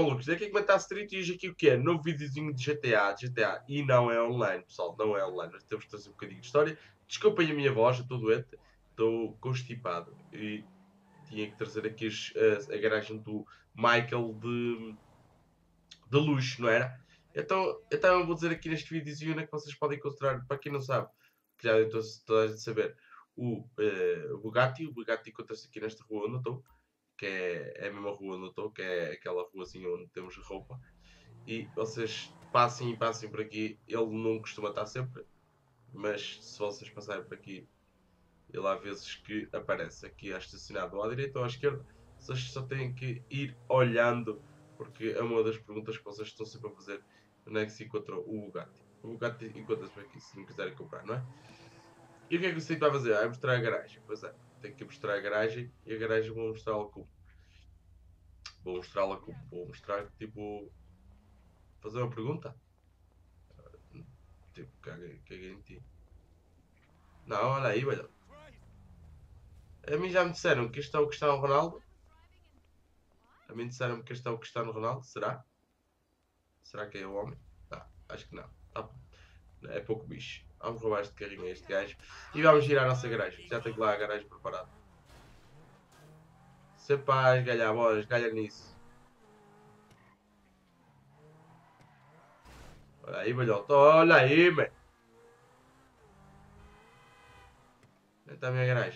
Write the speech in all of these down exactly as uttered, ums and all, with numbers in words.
malucos, daqui a comentar Street e hoje aqui o que é? Novo videozinho de G T A, de G T A. E não é online, pessoal, não é online. Nós temos que trazer um bocadinho de história. Desculpem a minha voz, eu estou doente, estou constipado. E tinha que trazer aqui a, a garagem do Michael de, de luxo, não era? Então, então eu vou dizer aqui neste videozinho onde é que vocês podem encontrar, para quem não sabe, que já estou toda a gente saber, o, uh, o Bugatti. O Bugatti encontra-se aqui nesta rua onde eu estou, que é, é a mesma rua onde eu estou, que é aquela ruazinha onde temos roupa. E vocês passem e passem por aqui. Ele não costuma estar sempre, mas se vocês passarem por aqui, ele há vezes que aparece aqui estacionado ou à direita ou à esquerda. Vocês só têm que ir olhando, porque é uma das perguntas que vocês estão sempre a fazer: onde é que se encontrou o Bugatti? O Bugatti encontra-se por aqui, se não quiserem comprar, não é? E o que é que você vai fazer? Vai mostrar a garagem. Pois é, tem que mostrar a garagem e a garagem vou mostrá-la como. Vou mostrá-la como. Vou mostrar, tipo, fazer uma pergunta. Tipo, caguei, caguei em ti. Não, olha aí, velho. A mim já me disseram que este é o Cristiano Ronaldo. A mim disseram que este é o Cristiano Ronaldo. Será? Será que é o homem? Não, acho que não. Tá, é pouco bicho. Vamos roubar este carrinho a este gajo. E vamos girar a nossa garagem. Já tenho lá a garagem preparada. Se paz, galha bolas, galha nisso. Olha aí, velhote. Olha aí, man. Onde está a minha garagem?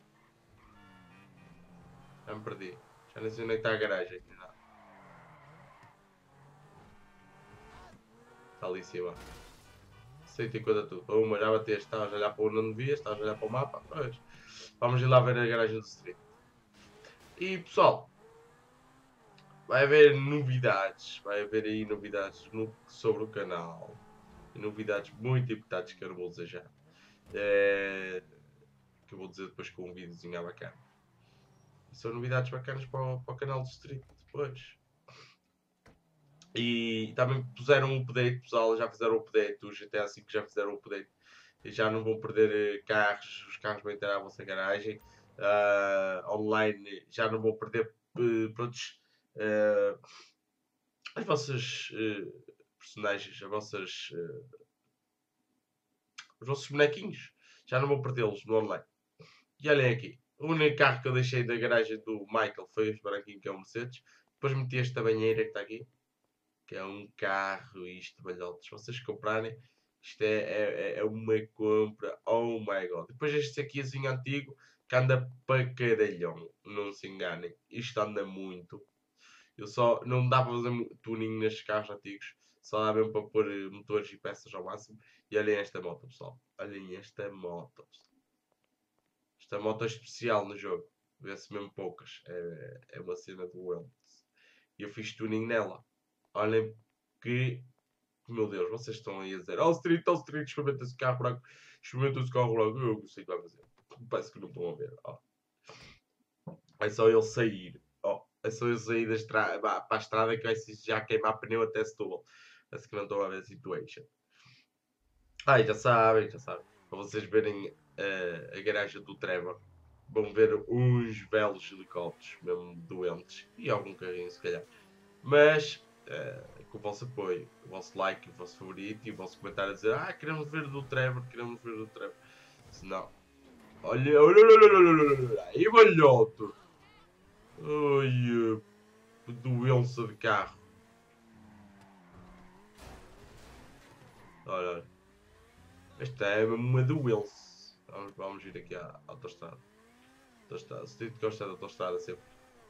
Já me perdi. Já nem sei onde é que está a garagem. Não. Está ali em cima. cento e cinquenta tudo. Uma, já bateste. Estavas a olhar para onde não devias. Estavas a olhar para o mapa. Pois. Vamos ir lá ver a garagem do Street. E pessoal, vai haver novidades. Vai haver aí novidades no, sobre o canal. E novidades muito importantes que eu não vou dizer já. É, que eu vou dizer depois com um videozinho bacana. E são novidades bacanas para o, para o canal do Street depois. E também puseram um update, pessoal, já fizeram o update, o G T A cinco já fizeram o update. E já não vão perder carros, os carros vão entrar à vossa garagem. Uh, online já não vão perder uh, prontos, uh, as vossas uh, personagens, as vossas, uh, os vossos bonequinhos. Já não vão perdê-los no online. E olhem aqui, o único carro que eu deixei da garagem do Michael foi este branquinho que é o Mercedes. Depois meti esta banheira que está aqui, que é um carro, isto, balhotes. Vocês comprarem, isto é, é, é uma compra, oh my god. Depois este aqui assim antigo, que anda para caralhão, não se enganem. Isto anda muito. Eu só, não dá para fazer tuning nestes carros antigos, só dá mesmo para pôr motores e peças ao máximo. E olhem esta moto, pessoal. Olhem esta moto. Esta moto é especial no jogo. Vê-se mesmo poucas. É, é uma cena do World. E eu fiz tuning nela. Olhem que, meu Deus, vocês estão aí a dizer: oh, Street, oh, Street, experimenta esse carro branco, experimenta esse carro branco. Eu sei o que vai fazer. Parece que não estão a ver. Oh. É só ele sair. Oh. É só ele sair da estrada, para a estrada que vai já queimar pneu até Setúbal. Parece que não estão a ver a situation. Ai, já sabem, já sabem. Para vocês verem uh, a garagem do Trevor, vão ver uns belos helicópteros, mesmo doentes. E algum carrinho, se calhar. Mas Uh, com o vosso apoio, o vosso like, o vosso favorito e o vosso comentário a dizer: ah, queremos ver do Trevor, queremos ver do Trevor. Se não, olha, olha, olha, olha, olha, olha, aí balhoto, ai, doença de carro. Olha, olha, esta é uma doença. Vamos, vamos ir aqui à autostrada. Autostrada, se tu gosta da autostrada sempre.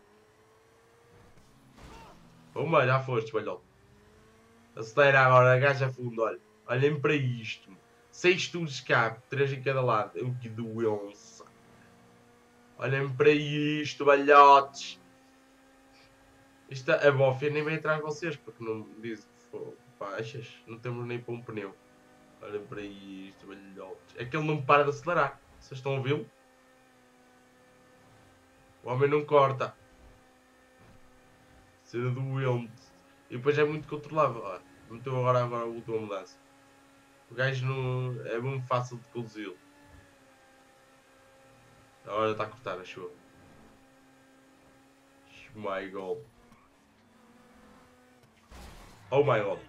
Uma, já foste, balhoto. Acelera agora, agacha fundo, olha. Olhem para isto. Seis tubos de escape, três em cada lado. Eu que doença. Olhem para isto, balhotes. Isto, a bófia nem vem atrás de vocês, porque não diz baixas. Não temos nem para um pneu. Olhem para isto, balhotes. É que ele não para de acelerar. Vocês estão a ouvi-lo? O homem não corta. Cena doente. E depois é muito controlável. Olha, meteu agora, agora a última mudança. O gajo não, é muito fácil de conduzi-lo. Agora está a cortar a chuva. My God. Oh my god.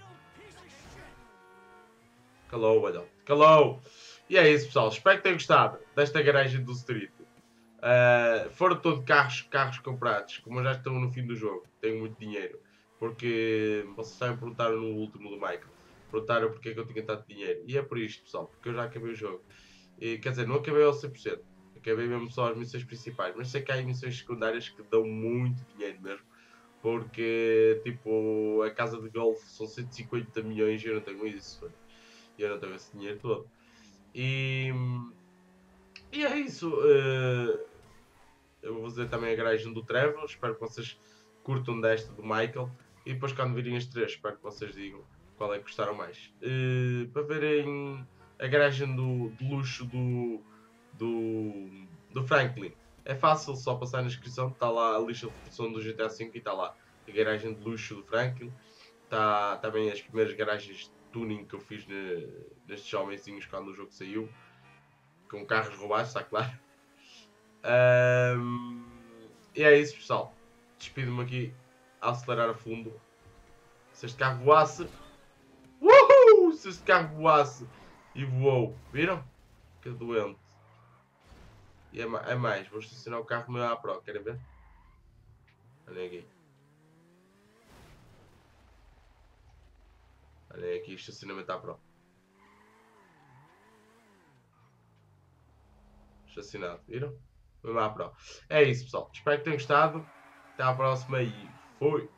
Calou, velho. Calou. E é isso, pessoal. Espero que tenham gostado desta garagem do Street. Uh, foram todos carros, carros comprados. Como eu já estou no fim do jogo, tenho muito dinheiro. Porque vocês também perguntaram no último do Michael. Perguntaram porque é que eu tinha tanto dinheiro. E é por isto, pessoal. Porque eu já acabei o jogo. E, quer dizer, não acabei ao cem por cento. Acabei mesmo só as missões principais. Mas sei que há missões secundárias que dão muito dinheiro mesmo. Porque, tipo, a casa de golfe são cento e cinquenta milhões e eu não tenho isso. E eu não tenho esse dinheiro todo. E, e é isso. Uh, eu vou fazer também a garagem do Trevor. Espero que vocês curtam desta do Michael. E depois, quando virem as três, espero que vocês digam qual é que gostaram mais. Uh, para verem a garagem do, de luxo do, do, do Franklin. É fácil, só passar na descrição. Está lá a lista de produção do G T A cinco e está lá a garagem de luxo do Franklin. Está também as primeiras garagens de tuning que eu fiz ne, nestes homenzinhos quando o jogo saiu. Com carros roubados, está claro. Um, e é isso, pessoal. Despido-me aqui a acelerar a fundo. Se este carro voasse. Uhul! Se este carro voasse e voou. Viram? Que doente. E é, é mais. Vou estacionar o carro meu à pro. Querem ver? Olhem aqui. Olhem aqui. Estacionamento à pro. Estacionado. Viram? Mesmo à pro. É isso, pessoal. Espero que tenham gostado. Até à próxima e fui!